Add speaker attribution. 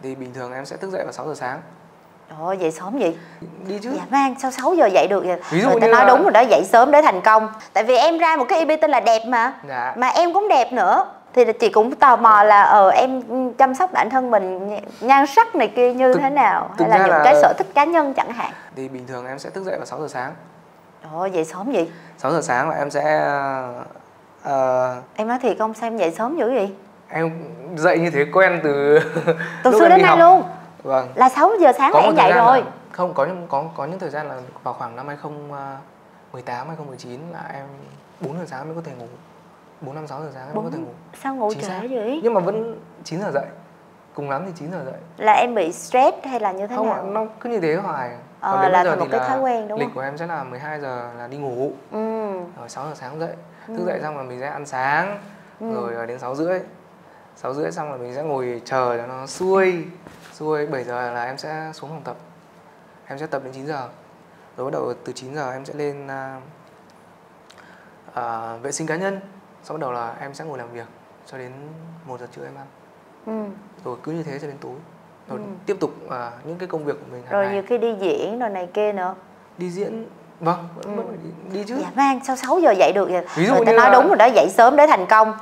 Speaker 1: Thì bình thường em sẽ thức dậy vào 6 giờ sáng.
Speaker 2: Trời ơi, dậy sớm vậy?
Speaker 1: Đi chứ.
Speaker 2: Dạ Mang, sao 6 giờ dậy được vậy?
Speaker 1: Ví dụ
Speaker 2: người ta
Speaker 1: như
Speaker 2: nói
Speaker 1: là...
Speaker 2: đúng rồi đó, dậy sớm để thành công. Tại vì em ra một cái EP tên là Đẹp mà.
Speaker 1: Dạ.
Speaker 2: Mà em cũng đẹp nữa. Thì chị cũng tò mò là em chăm sóc bản thân mình, nhan sắc này kia như thế nào? Hay là những cái sở thích cá nhân chẳng hạn?
Speaker 1: Thì bình thường em sẽ thức dậy vào 6 giờ sáng.
Speaker 2: Trời ơi, dậy sớm vậy?
Speaker 1: 6 giờ sáng là em sẽ...
Speaker 2: Em nói thiệt không, sao em dậy sớm dữ vậy?
Speaker 1: Em dậy như thế quen từ
Speaker 2: từ xưa đến nay luôn.
Speaker 1: Vâng.
Speaker 2: Là 6 giờ sáng là em dậy rồi.
Speaker 1: Là, không, có những thời gian là vào khoảng năm 2018, 2019 là em 4 giờ sáng mới có thể ngủ. 4, 5, 6 giờ sáng mới có thể ngủ.
Speaker 2: Sao ngủ trễ vậy?
Speaker 1: Nhưng mà vẫn 9 giờ dậy. Cùng lắm thì 9 giờ dậy.
Speaker 2: Là em bị stress hay là như thế nào?
Speaker 1: Không, nó cứ như thế hoài.
Speaker 2: Còn là một cái thói quen đúng không?
Speaker 1: Lịch của em sẽ là 12 giờ là đi ngủ. Rồi 6 giờ sáng dậy. Thức dậy xong là mình sẽ ăn sáng. Rồi đến 6 rưỡi. 6 rưỡi xong là mình sẽ ngồi chờ cho nó xuôi. 7 giờ là em sẽ xuống phòng tập. Em sẽ tập đến 9 giờ. Rồi bắt đầu từ 9 giờ em sẽ lên vệ sinh cá nhân. Sau bắt đầu là em sẽ ngồi làm việc cho đến 1 giờ trưa em ăn. Rồi cứ như thế cho đến tối. Rồi tiếp tục những cái công việc của mình hàng
Speaker 2: rồi
Speaker 1: ngày.
Speaker 2: nhiều khi đi diễn rồi này kia nữa.
Speaker 1: Đi diễn, vâng, vẫn phải đi chứ.
Speaker 2: Dạ Mang, sao 6 giờ dậy được vậy?
Speaker 1: Ví dụ
Speaker 2: người ta
Speaker 1: như
Speaker 2: nói
Speaker 1: là...
Speaker 2: đúng rồi đó, dậy sớm để thành công.